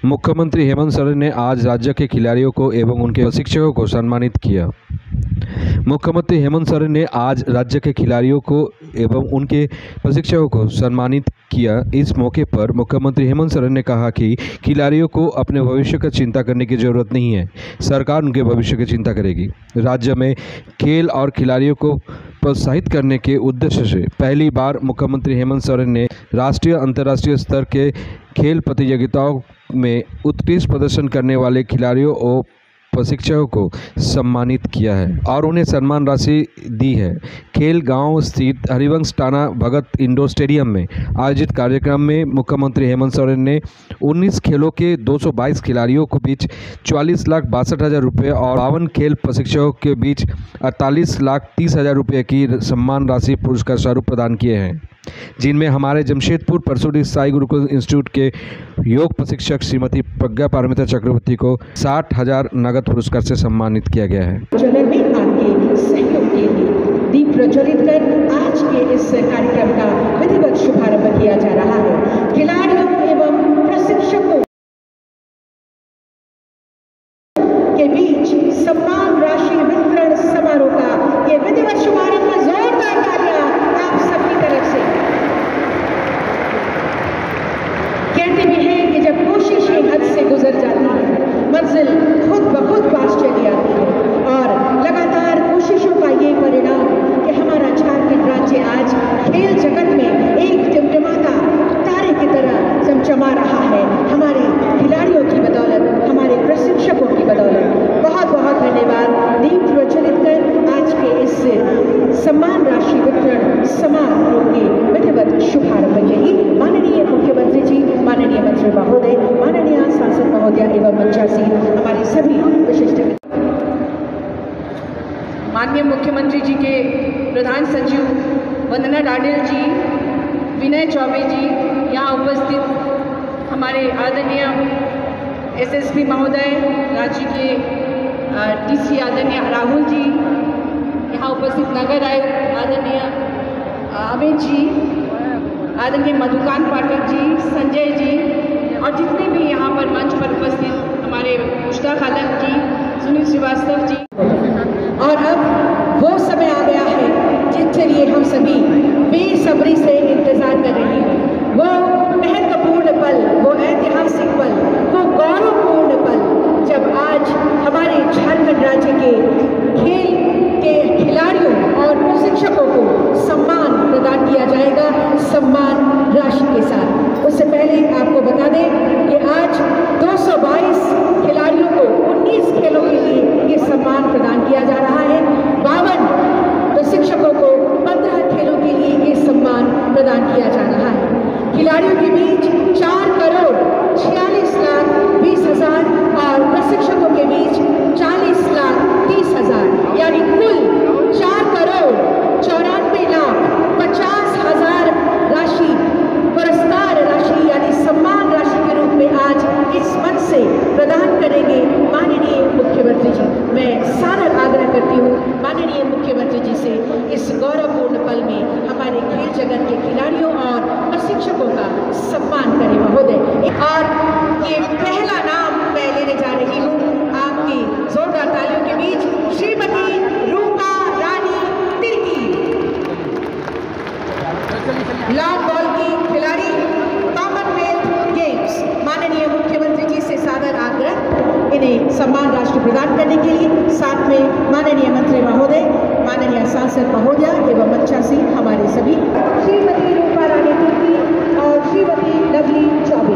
मुख्यमंत्री हेमंत सोरेन ने आज राज्य के खिलाड़ियों को एवं उनके प्रशिक्षकों को सम्मानित किया। मुख्यमंत्री हेमंत सोरेन ने आज राज्य के खिलाड़ियों को एवं उनके प्रशिक्षकों को सम्मानित किया। इस मौके पर मुख्यमंत्री हेमंत सोरेन ने कहा कि खिलाड़ियों को अपने भविष्य की चिंता करने की जरूरत नहीं है, सरकार उनके भविष्य की चिंता करेगी। राज्य में खेल और खिलाड़ियों को प्रोत्साहित करने के उद्देश्य से पहली बार मुख्यमंत्री हेमंत सोरेन ने राष्ट्रीय अंतर्राष्ट्रीय स्तर के खेल प्रतियोगिताओं में उत्कृष्ट प्रदर्शन करने वाले खिलाड़ियों और प्रशिक्षकों को सम्मानित किया है और उन्हें सम्मान राशि दी है। खेल गांव स्थित हरिवंश टाना भगत इंडोर स्टेडियम में आयोजित कार्यक्रम में मुख्यमंत्री हेमंत सोरेन ने 19 खेलों के 222 खिलाड़ियों को बीच 44,62,000 रुपये और 52 खेल प्रशिक्षकों के बीच 48,30,000 रुपये की सम्मान राशि पुरस्कार स्वरूप प्रदान किए हैं, जिनमें हमारे जमशेदपुर परसुडी साई गुरुकुल इंस्टीट्यूट के योग प्रशिक्षक श्रीमती प्रज्ञा पारमिता चक्रवर्ती को 60,000 नगद पुरस्कार से सम्मानित किया गया है। प्रज्वलन में आपके सहयोग के लिए दीप प्रज्वलित कर आज के इस कार्यक्रम का विधिवत शुभारंभ किया जा रहा है। खिलाड़ियों एवं प्रशिक्षकों के बीच सम्मान राशि वितरण समारोह का ये विधिवत शुभारंभ, जोरदार तालियां आप सबकी तरफ से। कहते भी हैं कि जब कोशिशें हद से गुजर जाती है, मंजिल खुद ब खुद पास चली आती है और लगातार कोशिशों का ये परिणाम कि हमारा झारखंड राज्य आज खेल जगत में एक टिमटिमाता तारे की तरह चमचमा रहा है, हमारे खिलाड़ियों की बदौलत, हमारे प्रशिक्षकों की बदौलत। बहुत बहुत धन्यवाद। दीप प्रज्वलित कर आज के इस सम्मान राशि वितरण समारोह के विधिवत शुभारंभ के लिए माननीय मुख्यमंत्री जी, माननीय मंत्री महोदय, माननीय सांसद महोदय एवं मंचासीन हमारे सभी विशिष्ट माननीय मुख्यमंत्री जी के प्रधान सचिव वंदना डाडेल जी, विनय चौबे जी, यहाँ उपस्थित हमारे आदरणीय एसएसपी महोदय, राज्य के डीसी आदरणीय राहुल जी, यहाँ उपस्थित नगर आयुक्त आदरणीय अमित जी, आदरणीय मधुकांत पाठक जी, संजय जी और जितने भी यहाँ पर मंच पर उपस्थित हमारे मुश्ताक आलम जी, सुनील श्रीवास्तव जी। और अब वो समय आ गया है जिसके लिए हम सभी बेसब्री से इंतजार कर रहे हैं। वो महत्वपूर्ण पल, वो ऐतिहासिक पल, वो गौरवपूर्ण पल जब आज हमारे झारखंड राज्य के खेल के खिलाड़ियों और प्रशिक्षकों को सम्मान प्रदान किया जाएगा, सम्मान राशि के साथ। उससे पहले आपको बता दें कि आज 222 खिलाड़ियों को 19 खेलों के लिए ये सम्मान प्रदान किया जा रहा है। 52 प्रशिक्षकों को 15 खेलों के लिए ये सम्मान प्रदान किया जा रहा है। खिलाड़ियों के बीच 4,46,20,000 और प्रशिक्षकों के बीच 40,30,000 यानी कुल 4,94,50,000 राशि, पुरस्कार राशि यानी सम्मान राशि के रूप में आज इस मंच से प्रदान करेंगे माननीय मुख्यमंत्री जी। मैं सादर आग्रह करती हूँ माननीय मुख्यमंत्री जी से इस गौरवपूर्ण पल में हमारे खेल जगत के खिलाड़ियों और प्रशिक्षकों का सम्मान करें महोदय। और ये पहला नाम मैं लेने जा रही हूँ आपकी जोरदार तालियों के बीच, श्रीमती रूपा रानी तिर्की, लॉन्ग बॉल की खिलाड़ी, कॉमनवेल्थ गेम्स। माननीय मुख्यमंत्री जी से सादर आग्रह इन्हें सम्मान राशि प्रदान करने के लिए, साथ में माननीय मंत्री महोदय, माननीय सांसद महोदय एवं मंचासी हमारे सभी, श्रीमती रूपा रानी तिर्की और श्रीमती लवली चौबे।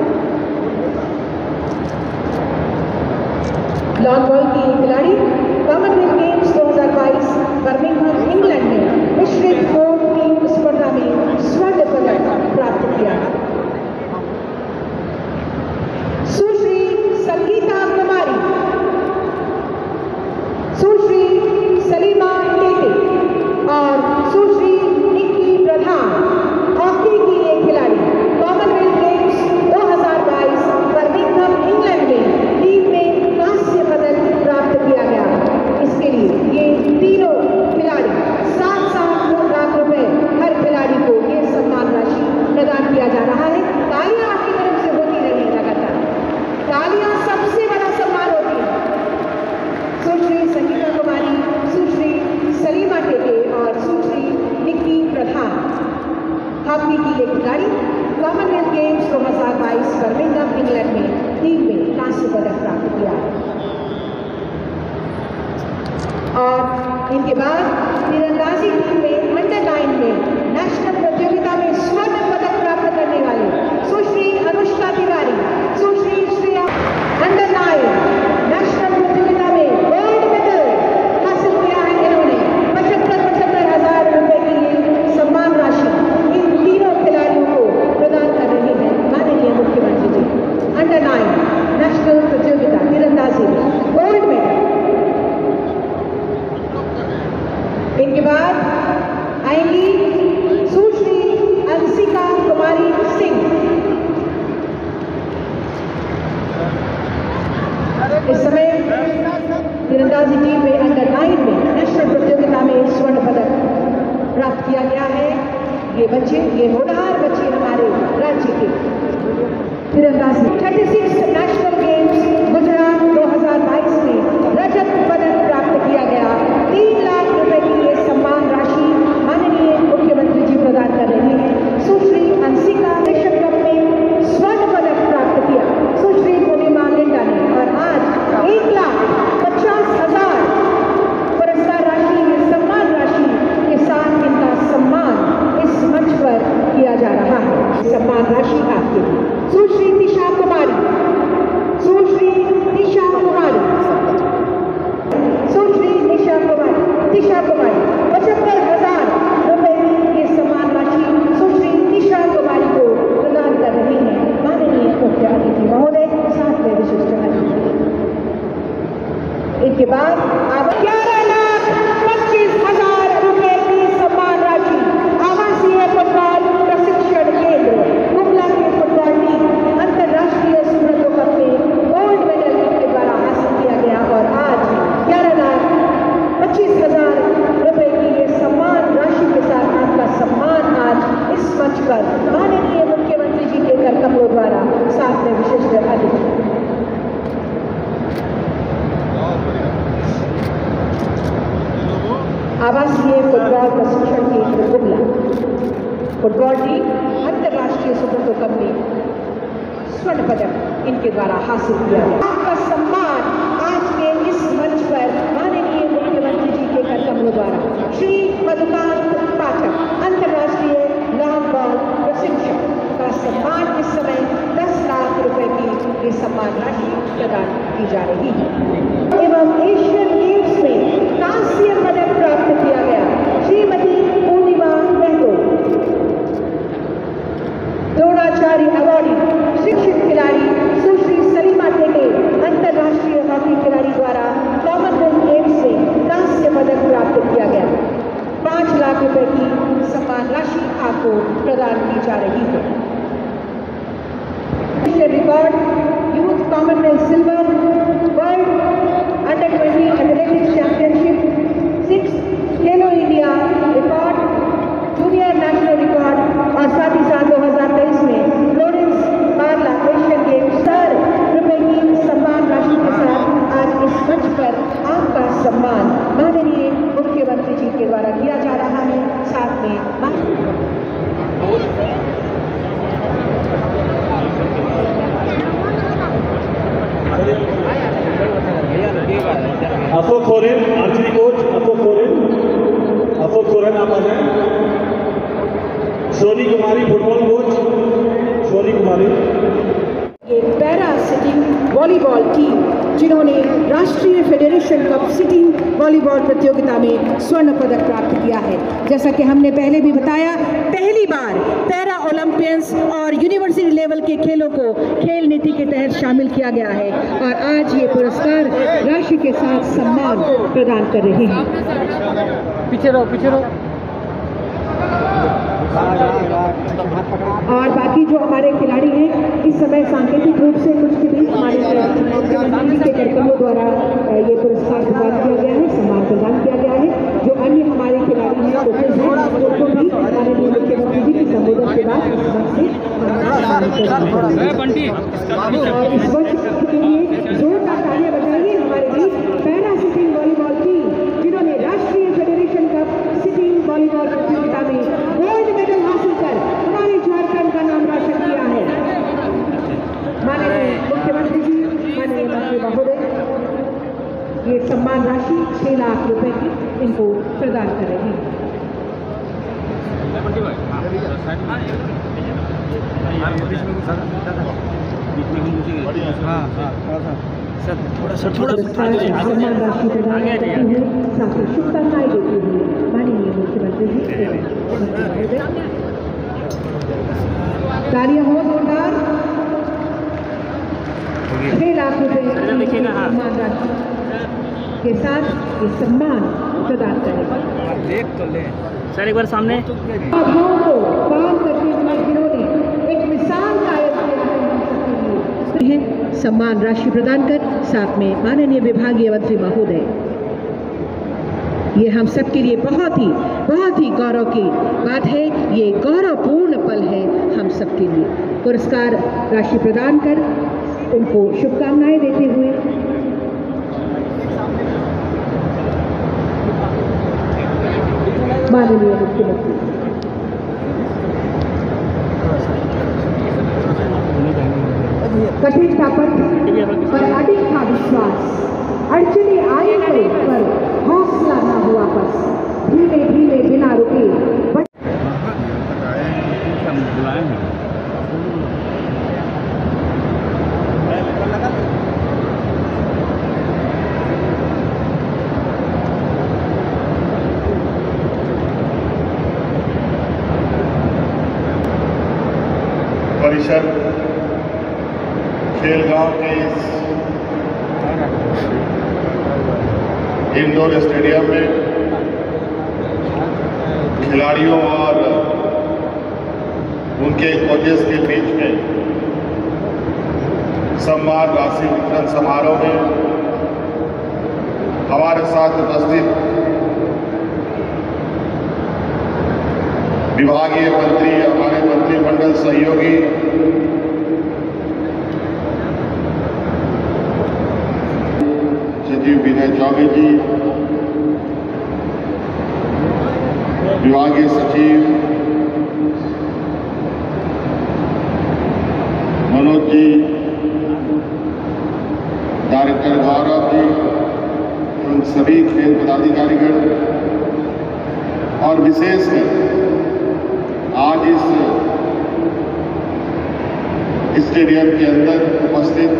लॉन्ग बॉल की खिलाड़ी, कॉमनवेल्थ गेम्स 2022 बर्मिंघम इंग्लैंड में मिश्रित 4 टीम स्पर्धा में स्वर्ण पदक प्राप्त किया। सुश्री संगीता कुमारी, सुश्री सलीमा टेटे और सुश्री निक्की प्रधान, हॉकी की ये खिलाड़ी कॉमनवेल्थ गेम्स 2022 बर्मिंघम इंग्लैंड में टीम में कांस्य पदक प्राप्त किया गया। इसके लिए ये तीनों खिलाड़ी 7-7 लाख रुपए हर खिलाड़ी को ये सम्मान राशि प्रदान किया जा रहा है। कांस्य पदक प्राप्त किया। और इनके बाद तीरंदाजी टीम में अंडर 9 में नेशनल प्रतियोगिता में स्वर्ण पदक प्राप्त करने वाले सुश्री अनुष्का तिवारी, सुश्री श्रेया, अंडर 9 नेशनल प्रतियोगिता में गोल्ड मेडल हासिल किया है। इन्होंने 75,000 रुपए की सम्मान राशि इन तीनों खिलाड़ियों को प्रदान कर रही है माननीय मुख्यमंत्री जी। अंडर 9 नेशनल प्रतियोगिता तीरंदाजी में गोल्ड मेडल। इनके बाद आएंगी सुश्री अंशिका कुमारी सिंह। इस समय तीरंदाजी टीम में अंडर 9 में नेशनल प्रतियोगिता में स्वर्ण पदक प्राप्त किया गया है। ये बच्चे, ये होनहार बच्चे हमारे राज्य के तीरंदाजी 36 नेशनल गेम्स गुजरात 2022 में रजत पदक प्राप्त किया गया। 3 लाख रुपए की ये सम्मान राशि माननीय मुख्यमंत्री जी प्रदान कर रही हैं। सुश्री अंशिका एशियन कप में स्वर्ण पदक प्राप्त किया सुश्री पूर्णिमा लिंडा ने। और आज 1,50,000 पुरस्कार राशि, सम्मान राशि के साथ इनका सम्मान इस मंच पर किया जा रहा है। सम्मान राशि आपके लिए सुश्री निशा कुमारी, सुश्री निशा कुमारी, सुश्री निशा कुमारी, निशा कुमारी 75,000 रुपए की ये सम्मान राशि सुश्री निशा कुमारी को प्रदान कर रही है माननीय मुख्य अतिथि महोदय, साथ में विशिष्ट अतिथि। इनके बाद अब 11,25,000 रुपए की सम्मान राशि आवासीय फुटबॉल प्रशिक्षण केंद्र गुमला की फुटबॉल टीम अंतर्राष्ट्रीय सुब्रतो कप में गोल्ड मेडल के द्वारा हासिल किया गया। और आज 11,25,000 रुपए की ये सम्मान राशि के साथ आपका सम्मान आज इस मंच पर माननीय मुख्यमंत्री जी के कर कमलों द्वारा, साथ में विशिष्ट अतिथि। आवासीय फुटबॉल प्रशिक्षण केंद्र गुमला फुटबॉल टीम अंतर्राष्ट्रीय सुब्रतो कप में स्वर्ण पदक इनके द्वारा हासिल किया गया। आपका सम्मान आज के इस मंच पर माननीय मुख्यमंत्री जी के कर कमलों द्वारा श्री मधुकांत पाठक अंतर्राष्ट्रीय लॉन्ग बॉल प्रशिक्षक का सम्मान इस समय 10 लाख रुपए की ये सम्मान राशि प्रदान की जा रही है। एवं एशियन गेम्स में कांस्य पदक प्राप्त किया गया श्रीमती पूर्णिमा महतो, द्रोणाचार्य अवॉर्डी शिक्षित खिलाड़ी सुश्री सलीमा टेटे अंतर्राष्ट्रीय हॉकी खिलाड़ी द्वारा कॉमनवेल्थ गेम्स से कांस्य पदक प्राप्त किया गया। 5 लाख रुपए की सम्मान राशि आपको प्रदान की जा रही है। Record youth Commonwealth silver, world under 20 athletics championship, 6 Khelo India record, junior national record और साथ ही साथ 2023 में फ्लोरेंस पार्ला एशियन गेम्स 100 रुपए की सम्मान राशि के साथ आज इस मंच पर आपका सम्मान माननीय मुख्यमंत्री जी के द्वारा किया जा रहा है। साथ में अशोक सोरेन आर्चरी कोच, अशोक सोरेन आप आ जाए। Soni Kumari football coach, Soni Kumari. ये पैरा सिटिंग वॉलीबॉल टीम जिन्होंने राष्ट्रीय फेडरेशन कप सिटिंग वॉलीबॉल प्रतियोगिता में स्वर्ण पदक प्राप्त किया है। जैसा कि हमने पहले भी बताया, पहली बार पैरा ओलंपियंस और यूनिवर्सिटी लेवल के खेलों को खेल नीति के तहत शामिल किया गया है और आज ये पुरस्कार राशि के साथ सम्मान प्रदान कर रहे हैं। पीछे रहो। और बाकी जो हमारे खिलाड़ी हैं इस समय सांकेतिक रूप से कुछ के बीच हमारे मुख्यमंत्री के कार्यक्रमों द्वारा ये पुरस्कार प्रदान किया गया है, सम्मान प्रदान किया गया है। जो अन्य हमारे खिलाड़ी हैं उनको भी माननीय मुख्यमंत्री जी की संबोधन के बाद इस वक्त से और इस वर्ष के लिए जोरदार तालियां बजाइए हमारे बीच पैरा सिटिंग वॉलीबॉल टीम जिन्होंने राष्ट्रीय फेडरेशन कप सिटिंग वॉलीबॉल प्रतियोगिता में गोल्ड मेडल हासिल कर हमारे झारखंड का नाम रोशन किया है। माननीय मुख्यमंत्री जी, ये सम्मान राशि 6 लाख रुपए की इनको प्रदान करेंगे। सम्मान राशि प्रदान करते हुए साथ ही शुभकामनाएं देते हुए माननीय मुख्यमंत्री जी तालियां हो जोरदार। 6 लाख रुपए सम्मान राशि के साथ ये सम्मान प्रदान करेगा। देख तो ले सर एक बार सामने। गाँव को काम करते हुए जिन्होंने एक मिसाल कायम किया है, सम्मान राशि प्रदान कर साथ में माननीय विभागीय मंत्री महोदय, ये हम सब के लिए बहुत ही गौरव की बात है। ये गौरवपूर्ण पल है हम सब के लिए। पुरस्कार राशि प्रदान कर उनको शुभकामनाएं देते हुए माननीय मुख्यमंत्री कठिनता पर अडिग था विश्वास, अड़चने आई गई पर हौसला न हुआ बस, धीमे धीमे बिना रुके परिषद खेलगांव के इस इंडोर स्टेडियम में खिलाड़ियों और उनके कोचेस के बीच में सम्मान राशि वितरण समारोह में हमारे साथ उपस्थित विभागीय मंत्री, हमारे मंत्रिमंडल सहयोगी, सचिव विनय चौबे जी, विभागीय सचिव मनोज जी, डायरेक्टर गौरव जी, उन सभी खेल पदाधिकारीगण और विशेषकर आज इस स्टेडियम के अंदर उपस्थित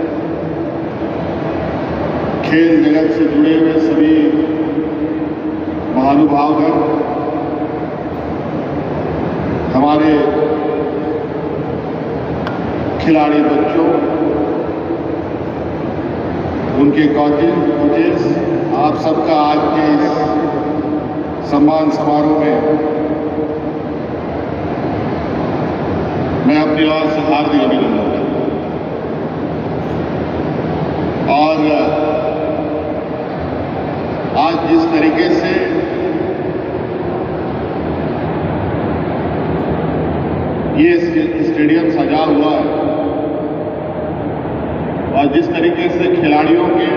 खेल जगत से जुड़े हुए सभी महानुभावगण, हमारे खिलाड़ी बच्चों, उनके कोचेस, आप सबका आज के इस सम्मान समारोह में मैं अपनी ओर से हार्दिक अभिनंदन करता हूं। और आज जिस तरीके से ये स्टेडियम सजा हुआ है और जिस तरीके से खिलाड़ियों के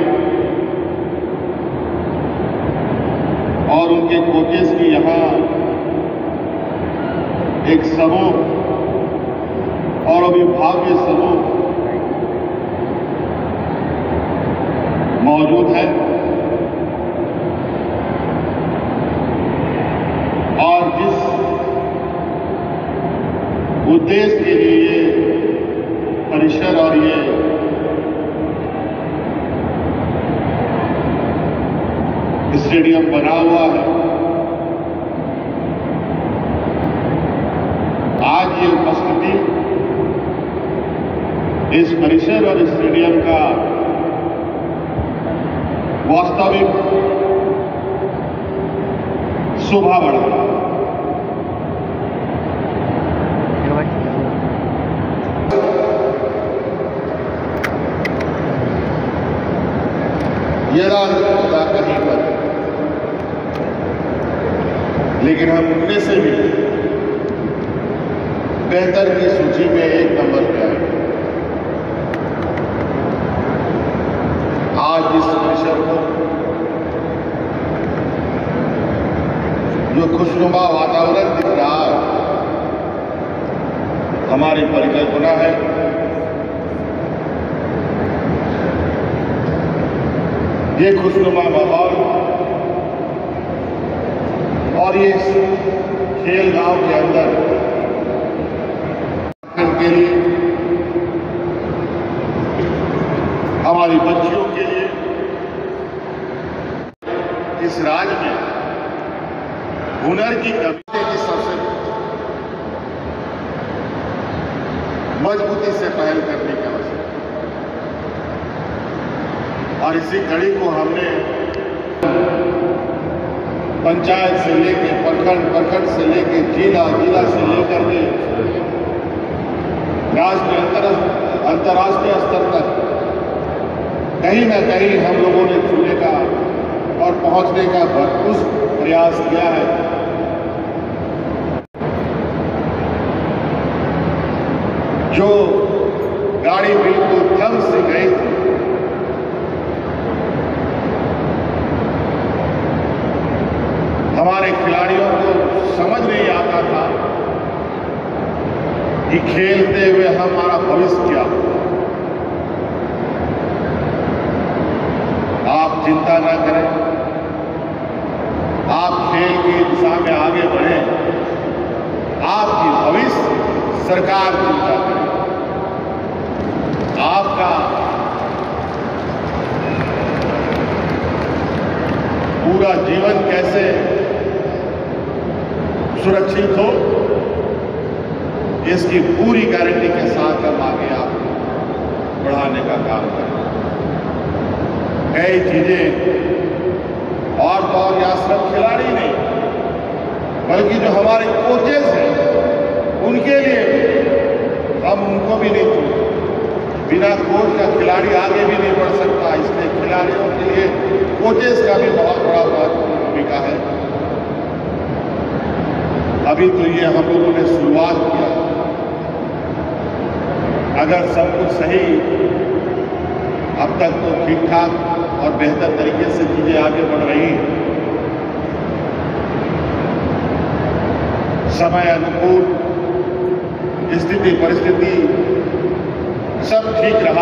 और उनके कोचेस की यहाँ एक समूह और अभिभाव्य समूह मौजूद है और जिस उद्देश्य के लिए ये परिसर और ये स्टेडियम बना हुआ है, आज ये उपस्थिति इस परिसर और स्टेडियम का वास्तविक शोभा बढ़ा। यदा होता कहीं पर, लेकिन हम उनमें से भी बेहतर की सूची में 1 नंबर पे आए। आज इस परिसर को जो खुशनुमा वातावरण दिख रहा है, हमारी परिकल्पना है ये खुशनुमा माहौल और ये खेल गांव के अंदर के लिए, हमारी बच्चियों के लिए इस राज्य में हुनर की कमी की सबसे मजबूती से पहल करने की आवश्यकता और इसी कड़ी को हमने पंचायत से लेके प्रखंड से लेके जिला से लेकर के राष्ट्रीय अंतर्राष्ट्रीय स्तर तक कहीं न कहीं हम लोगों ने छूने का और पहुंचने का भरपूर प्रयास किया है। जो गाड़ी बिल्कुल थम से गई थी, हमारे खिलाड़ियों को समझ नहीं आता था कि खेलते हुए हमारा भविष्य क्या हो। आप चिंता न करें, आप खेल की दिशा में आगे बढ़ें, आपकी भविष्य सरकार चिंता करे। आपका पूरा जीवन कैसे सुरक्षित हो, इसकी पूरी गारंटी के साथ हम आगे आपको बढ़ाने का काम करें। कई चीजें और या सिर्फ खिलाड़ी नहीं, बल्कि जो हमारे कोचेस हैं उनके लिए हम उनको भी नहीं छोड़ते। बिना कोच का खिलाड़ी आगे भी नहीं बढ़ सकता, इसलिए खिलाड़ियों के लिए कोचेस का भी बहुत बड़ा महत्वपूर्ण भूमिका है। अभी तो ये हम लोगों ने शुरुआत किया, अगर सब कुछ सही अब तक तो ठीक ठाक और बेहतर तरीके से चीजें आगे बढ़ रही हैं। समय अनुकूल स्थिति परिस्थिति सब ठीक रहा,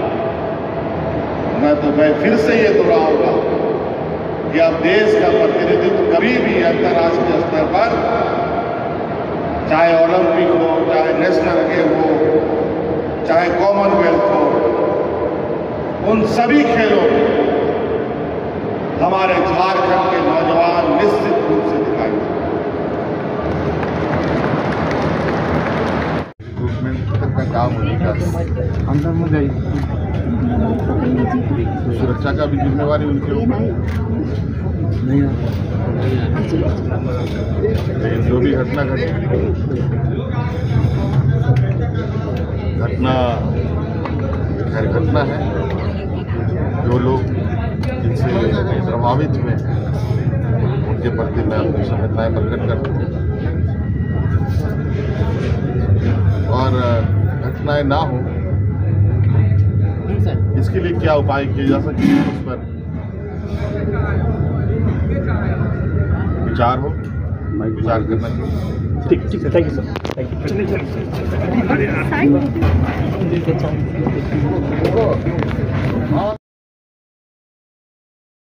मैं फिर से ये दोहराऊंगा कि अब देश का प्रतिनिधित्व कभी भी अंतर्राष्ट्रीय स्तर पर, चाहे ओलंपिक हो, चाहे नेशनल गेम हो, चाहे कॉमनवेल्थ हो, उन सभी खेलों में हमारे झारखंड के नौजवान निश्चित रूप से दिखाई देंगे। का काम होगा, अंदर में गई सुरक्षा का भी जिम्मेवारी उनके ऊपर नहीं। जो भी घटना घटी, घटना है, जो लोग जिनसे प्रभावित हुए उनके प्रति मैं अपनी संवेदनाएं प्रकट करता हूँ और घटनाएं ना हो इसके लिए क्या उपाय किए जा सकते हैं उस पर विचार करना चाहिए। ठीक है, thank you sir, thank you.